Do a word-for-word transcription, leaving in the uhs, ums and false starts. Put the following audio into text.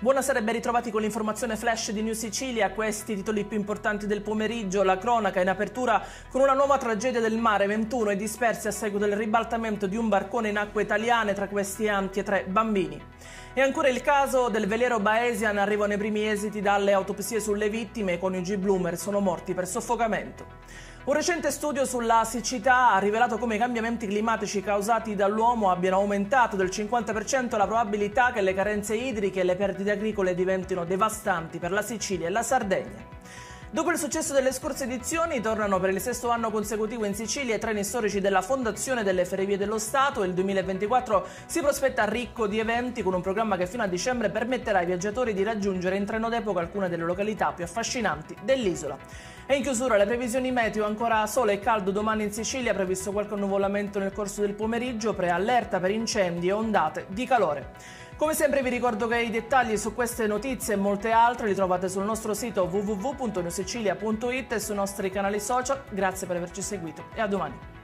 Buonasera e ben ritrovati con l'informazione flash di New Sicilia. Questi i titoli più importanti del pomeriggio. La cronaca in apertura con una nuova tragedia del mare. ventuno e dispersi a seguito del ribaltamento di un barcone in acque italiane, tra questi anche tre bambini. E ancora il caso del velero Baesian. Arrivano i primi esiti dalle autopsie sulle vittime. I coniugi Bloomer sono morti per soffocamento. Un recente studio sulla siccità ha rivelato come i cambiamenti climatici causati dall'uomo abbiano aumentato del cinquanta per cento la probabilità che le carenze idriche e le perdite agricole diventino devastanti per la Sicilia e la Sardegna. Dopo il successo delle scorse edizioni, tornano per il sesto anno consecutivo in Sicilia i treni storici della Fondazione delle Ferrovie dello Stato. Il duemilaventiquattro si prospetta ricco di eventi, con un programma che fino a dicembre permetterà ai viaggiatori di raggiungere in treno d'epoca alcune delle località più affascinanti dell'isola. E in chiusura le previsioni meteo: ancora sole e caldo domani in Sicilia, previsto qualche annuvolamento nel corso del pomeriggio, preallerta per incendi e ondate di calore. Come sempre vi ricordo che i dettagli su queste notizie e molte altre li trovate sul nostro sito w w w punto newsicilia punto it e sui nostri canali social. Grazie per averci seguito e a domani.